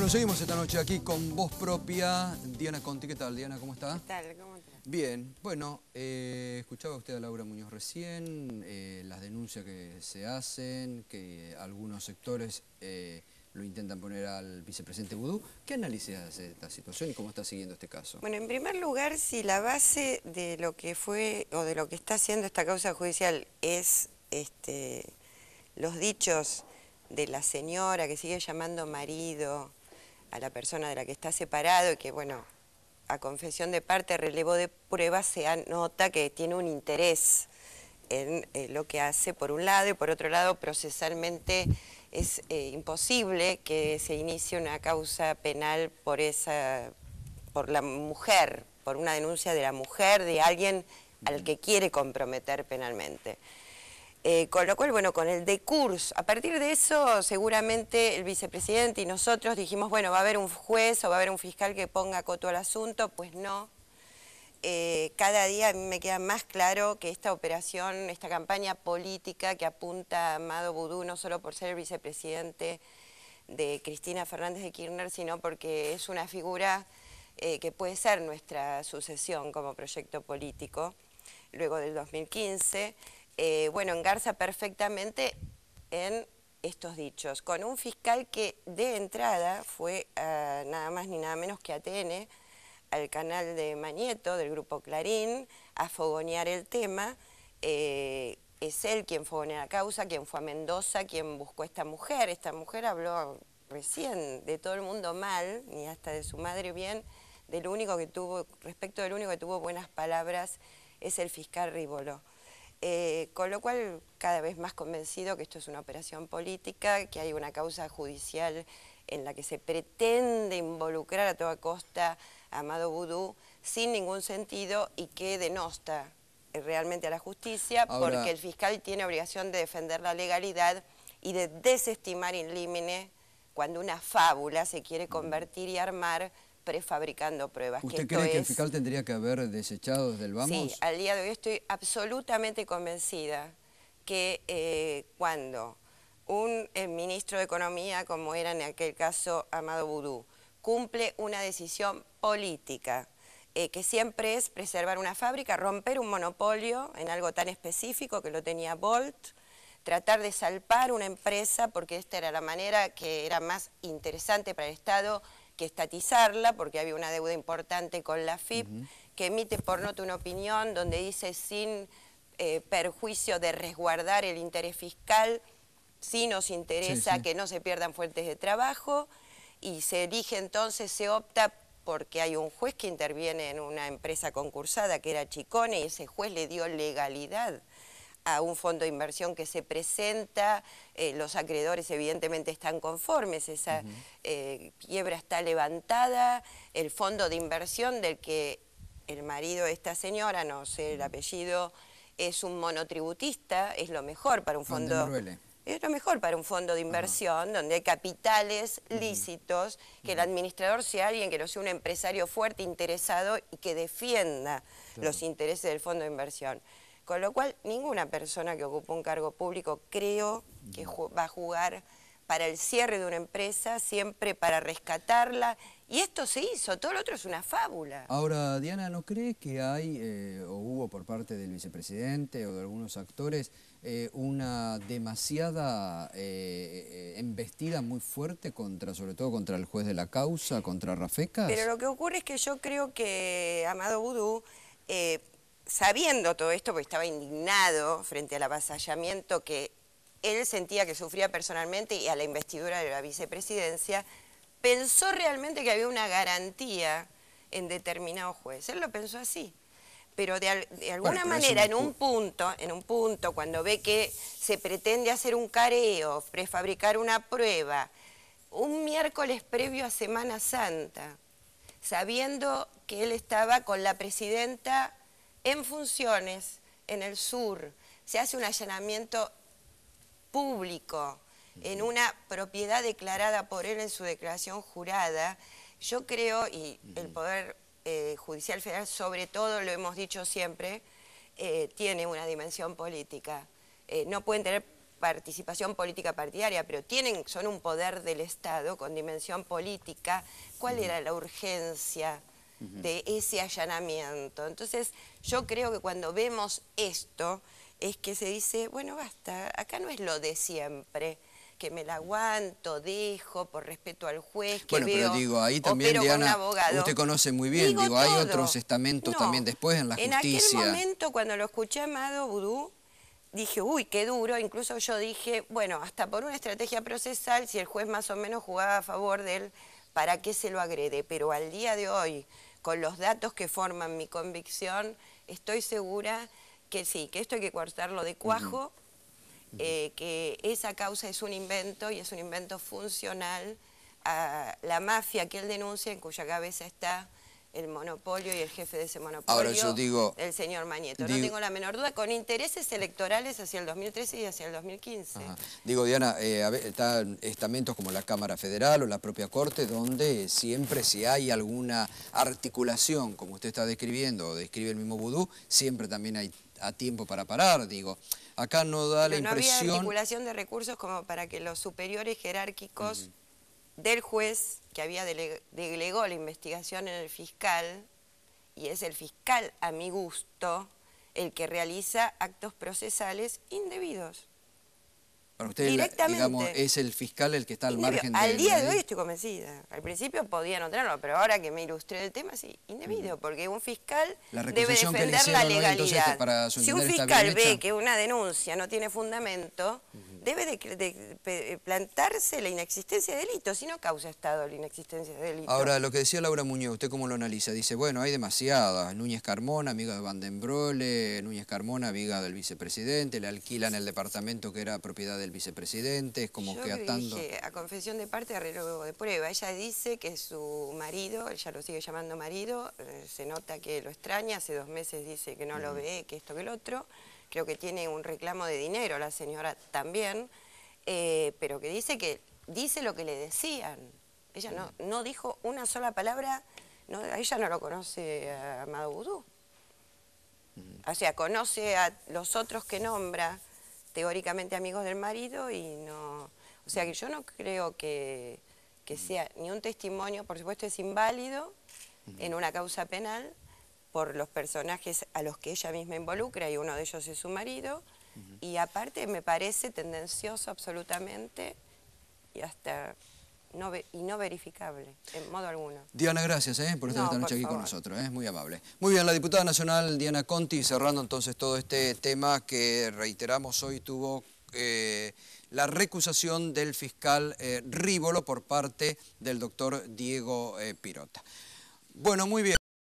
Bueno, seguimos esta noche aquí con Voz Propia. Diana Conti, ¿qué tal? Diana, ¿cómo está? ¿Qué tal? ¿Cómo estás? Bien, bueno, escuchaba usted a Laura Muñoz recién, las denuncias que se hacen, que algunos sectores lo intentan poner al vicepresidente Vudú. ¿Qué análisis hace de esta situación y cómo está siguiendo este caso? Bueno, en primer lugar, si la base de lo que fue o de lo que está haciendo esta causa judicial es los dichos de la señora que sigue llamando marido a la persona de la que está separado y que, bueno, a confesión de parte, relevo de pruebas, se nota que tiene un interés en lo que hace por un lado y por otro lado procesalmente es imposible que se inicie una causa penal por la mujer, por una denuncia de la mujer, de alguien al que quiere comprometer penalmente. Con lo cual, bueno, con el decurso, a partir de eso seguramente el vicepresidente y nosotros dijimos, bueno, va a haber un juez o va a haber un fiscal que ponga coto al asunto, pues no. Cada día a mí me queda más claro que esta operación, esta campaña política que apunta a Amado Vudú, no solo por ser el vicepresidente de Cristina Fernández de Kirchner, sino porque es una figura que puede ser nuestra sucesión como proyecto político, luego del 2015, bueno, engarza perfectamente en estos dichos, con un fiscal que de entrada fue nada más ni nada menos que ATN, al canal de Mañeto, del Grupo Clarín, a fogonear el tema. Es él quien fogonea la causa, quien fue a Mendoza, quien buscó a esta mujer. Esta mujer habló recién de todo el mundo mal, ni hasta de su madre bien, del único que tuvo, respecto del único que tuvo buenas palabras, es el fiscal Rívolo. Con lo cual, cada vez más convencido que esto es una operación política, que hay una causa judicial en la que se pretende involucrar a toda costa a Amado Vudú sin ningún sentido y que denosta realmente a la justicia. Ahora, porque el fiscal tiene obligación de defender la legalidad y de desestimar in limine cuando una fábula se quiere convertir y armar prefabricando pruebas. ¿Usted cree que el fiscal tendría que haber desechado desde el vamos? Sí, al día de hoy estoy absolutamente convencida que cuando un ministro de Economía, como era en aquel caso Amado Vudú, cumple una decisión política, que siempre es preservar una fábrica, romper un monopolio en algo tan específico que lo tenía Bolt, tratar de salpar una empresa, porque esta era la manera que era más interesante para el Estado que estatizarla, porque había una deuda importante con la AFIP, que emite por nota una opinión donde dice sin perjuicio de resguardar el interés fiscal, sí nos interesa que no se pierdan fuentes de trabajo, y se elige entonces, se opta porque hay un juez que interviene en una empresa concursada que era Chicone, y ese juez le dio legalidad a un fondo de inversión que se presenta, los acreedores evidentemente están conformes, esa quiebra está levantada, el fondo de inversión del que el marido de esta señora, no sé el apellido, es un monotributista, es lo mejor para un fondo... Es lo mejor para un fondo de inversión donde hay capitales lícitos, que el administrador sea alguien que no sea un empresario fuerte, interesado y que defienda los intereses del fondo de inversión. Con lo cual, ninguna persona que ocupa un cargo público creo que va a jugar para el cierre de una empresa, siempre para rescatarla. Y esto se hizo, todo lo otro es una fábula. Ahora, Diana, ¿no cree que hay, o hubo por parte del vicepresidente o de algunos actores, una demasiada embestida muy fuerte sobre todo contra el juez de la causa, contra Rafecas? Pero lo que ocurre es que yo creo que Amado Vudú, sabiendo todo esto, porque estaba indignado frente al avasallamiento que él sentía que sufría personalmente y a la investidura de la vicepresidencia, pensó realmente que había una garantía en determinado juez. Él lo pensó así. Pero de alguna manera, en un punto, cuando ve que se pretende hacer un careo, prefabricar una prueba, un miércoles previo a Semana Santa, sabiendo que él estaba con la presidenta en funciones en el sur, se hace un allanamiento público en una propiedad declarada por él en su declaración jurada. Yo creo, y el Poder Judicial Federal sobre todo, lo hemos dicho siempre, tiene una dimensión política. No pueden tener participación política partidaria, pero son un poder del Estado con dimensión política. ¿Cuál era la urgencia de ese allanamiento? Entonces, yo creo que cuando vemos esto, es que se dice, bueno, basta, acá no es lo de siempre, que me la aguanto, dejo, por respeto al juez, que bueno, veo, pero digo, ahí también, Diana, usted conoce muy bien, digo, hay otros estamentos también después en la justicia. En aquel momento, cuando lo escuché a Amado Boudou, dije, uy, qué duro, incluso yo dije, bueno, hasta por una estrategia procesal, si el juez más o menos jugaba a favor de él, ¿para qué se lo agrede? Pero al día de hoy, con los datos que forman mi convicción, estoy segura que sí, que esto hay que cortarlo de cuajo, que esa causa es un invento y es un invento funcional a la mafia que él denuncia, en cuya cabeza está el monopolio y el jefe de ese monopolio, ahora yo digo, el señor Mañeto. No tengo la menor duda, con intereses electorales hacia el 2013 y hacia el 2015. Ajá. Digo, Diana, están estamentos como la Cámara Federal o la propia Corte, donde siempre si hay alguna articulación, como usted está describiendo, o describe el mismo Boudou, siempre también hay a tiempo para parar, digo. Acá no da la impresión... No había articulación de recursos como para que los superiores jerárquicos del juez, que había delegó la investigación en el fiscal, y es el fiscal, a mi gusto, el que realiza actos procesales indebidos. Para usted, digamos, es el fiscal el que está al margen de... Al día de hoy estoy convencida. Al principio podía no tenerlo, pero ahora que me ilustré el tema, sí, indebido, porque un fiscal debe defender la legalidad. Si un fiscal ve que una denuncia no tiene fundamento, debe de plantarse la inexistencia de delito, si no causa Estado la inexistencia de delito. Ahora, lo que decía Laura Muñoz, ¿usted cómo lo analiza? Dice, bueno, hay demasiadas. Núñez Carmona, amiga de Van den Broele, Núñez Carmona, amiga del vicepresidente, le alquilan el departamento que era propiedad del vicepresidente, es como que atando... Yo dije, a confesión de parte, arreglo de prueba. Ella dice que su marido, ella lo sigue llamando marido, se nota que lo extraña, hace 2 meses dice que no lo ve, que esto, que el otro. Creo que tiene un reclamo de dinero la señora también, pero que dice lo que le decían. Ella no dijo una sola palabra, ella no lo conoce a Amado Boudou. O sea, conoce a los otros que nombra, teóricamente amigos del marido, y no... O sea, que yo no creo que sea ni un testimonio, por supuesto es inválido en una causa penal, por los personajes a los que ella misma involucra, y uno de ellos es su marido, y aparte me parece tendencioso absolutamente y hasta no verificable, en modo alguno. Diana, gracias por estar esta noche aquí con nosotros, muy amable. Muy bien, la diputada nacional Diana Conti, cerrando entonces todo este tema que reiteramos hoy tuvo la recusación del fiscal Rívolo por parte del doctor Diego Pirota. Bueno, muy bien.